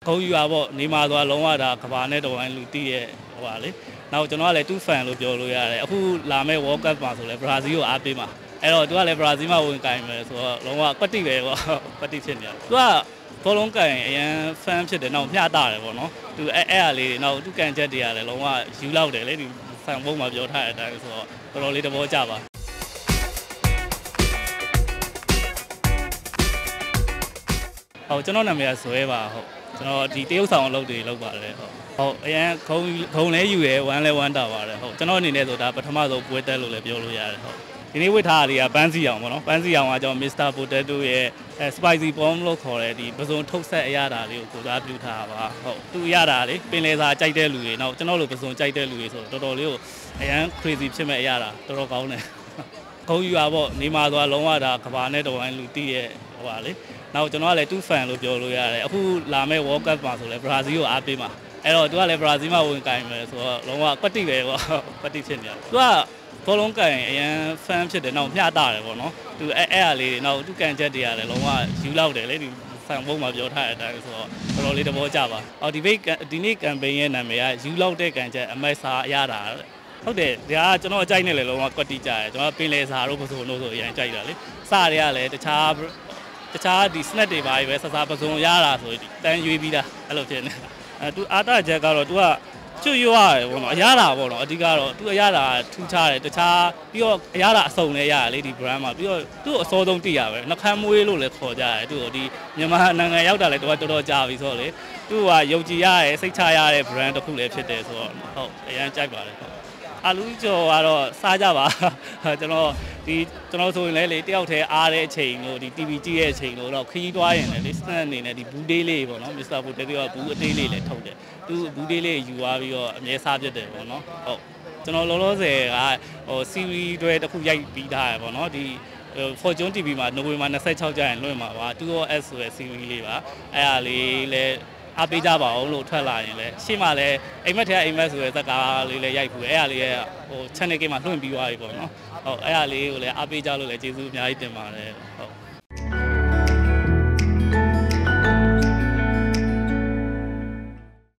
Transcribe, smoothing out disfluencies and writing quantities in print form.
ဂုံယူပါပေါ့နေမှာသွားလုံးဝဒါကဘာနဲ့တဝိုင်းလူတီးရဲ့ဟိုပါလေနောက်ကျွန်တော်ကလည်း2 fan လို့ပြောလို့ရတယ်အခုလာမဲ့ World Cup မှာဆိုလဲဘရာဇီးကိုအားပေးမှာအဲ့တော့သူကလည်းဘရာဇီးမှာဝင်ကင်မယ်ဆိုတော့လုံးဝကွက်တိပဲပေါ့ကွက်တိဖြစ်နေတယ်သူကဘောလုံးကင်အရန် fan ဖြစ်တယ်နောက်မျှတာတယ်ပေါ့နော်သူအဲ့အားလေးတွေနောက်သူကန်ချက်တွေကလည်းလုံးဝယူလောက်တယ်လေဒီ fan ဘုံမှာပြောထားတဲ့အတိုင်းဆိုတော့တော်တော်လေးသဘောကျပါဟုတ်ကျွန်တော်နာမည်ကဇွဲပါဟုတ်ကျွန်တော်ဒီတရုတ်ဆောင်အလုပ်တွေလုပ်ပါတယ်ဟုတ်အရန်ခုံလဲယူရဲဝမ်းလဲဝမ်းတာပါတယ်ဟုတ်ကျွန်တော်အနေနဲ့ဆိုဒါပထမဆုံးပွဲတက်လို့လည်းပြောလို့ရတယ်ဟုတ်ဒီနေ့ဝတ်ထားတာတွေကပန်းစီအောင်ပေါ့နော်ပန်းစီအောင်ကကျွန်တော် Mr. Potato ရဲ့ spicy bomb လို့ခေါ်တဲ့ဒီပစုံထုတ်ဆက်အရတာလေးကိုစားပြုထားပါဟုတ်သူအရတာလေးပင်လယ်စာကြိုက်တဲ့လူတွေနောက်ကျွန်တော်လိုပစုံကြိုက်တဲ့လူတွေဆိုတော့တော်တော်လေးကိုအရန် crazy ဖြစ်မဲ့အရတာတော်တော်ကောင်းတယ်ဂုံယူပါပေါ့နေမှာသွားလုံးဝဒါကဘာနဲ့တဝိုင်းလူတီးရဲ့ဟိုပါလေနောက်ကျွန်တော်ကလည်း2 fan လို့ပြောလို့ရတယ်အခုလာမဲ့ World Cup မှာဆိုလဲဘရာဇီးကိုအားပေးမှာအဲ့တော့သူကလည်းဘရာဇီးမှာဝင်ကင်မယ်ဆိုတော့လုံးဝကွက်တိပဲပေါ့ကွက်တိဖြစ်နေတယ်သူကဘောလုံးကင်အရန် fan ဖြစ်တယ်နောက်မျှတာတယ်ပေါ့နော်သူအဲ့အားလေးတွေနောက်သူကန်ချက်တွေကလည်းလုံးဝယူလောက်တယ်လေဒီ fan ဘုံမှာပြောထားတဲ့အတိုင်းဆိုတော့တော်တော်လေးသဘောကျပါအော်ဒီနေ့ campaign ရဲ့နာမည်ကယူလောက်တဲ့ကန်ချက်အမိုက်စာအရတာဟုတ်တယ်ဒါကကျွန်တော်အကြိုက်နဲ့လည်းလုံးဝကွက်တိကြတယ်ကျွန်တော်ပင်လေစာတို့ပစုံတို့ဆိုအရင်ကြိုက်တာလေစတွေကလည်းတခြားဒီ snack တွေပါပဲစပစုံရတာဆိုဒီတန်းရွေးပြီးတာအဲ့လိုဖြစ်နေတာသူအာတချက်ကတော့သူကကျွတ်ရွရတယ်ပေါ့နော်အရတာပေါ့နော်အဓိကတော့သူအရတာထူးခြားတယ်တခြားပြီးတော့အရတာအစုံလည်းရတယ်လေဒီ brand မှာပြီးတော့သူ့အစောဆုံးတည်ရပဲနှခမ်းမွေးလို့လည်းခေါ်ကြတယ်သူ့ဒီမြန်မာနိုင်ငံရောက်တာလည်းတော်တော်ကြာပြီဆိုတော့လေသူကယုံကြည်ရရဲ့စိတ်ချရတဲ့ brand တစ်ခုလည်းဖြစ်တယ်ဆိုတော့ဟုတ်အရန်ကြိုက်ပါတယ်အာလူကျော်ကတော့စားကြပါကျွန်တော်ဆိုရင်လည်းတယောက်တည်းအားတဲ့အချိန်လို့ဒီ TV ကြည့်ရဲ့အချိန်လို့တော့ခရီးသွားရင်လည်း snack အနေနဲ့ဒီဘူးဒေးလေးပေါ့နော် Mr. Potato ကဘူးအသေးလေးလည်းထုတ်တယ်သူဘူးဒေးလေးယူသွားပြီးတော့အမြဲစားပြတယ်ပေါ့နော်ဟုတ်ကျွန်တော်လောလောဆယ်ကseries တွေတစ်ခုရိုက်ပြီးထားရပေါ့နော်ဒီFortune TV မှာနိုဝင်ဘာ26ကျရင်လွှင့်မှာပါ 2OS ဆိုတဲ့ series လေးပါအဲ့ဒါလေးလည်းအားပေးကြပါအောင်လို့ထွက်လာရင်လည်းရှေ့မှာလည်းအိမ်မက်ထဲအိမ်မက်ဆိုတဲ့ဇာတ်ကားလေးလည်းရိုက်ဘူးအဲ့ဒါလေးရဲ့channel ကိမှာလွှင့်ပြီးသွားပြီပေါ့နော်ဟုတ်အဲ့ဒါလေးကိုလည်းအားပေးကြလို့လည်းကျေးဇူးအများကြီးတင်ပါတယ်ဟုတ်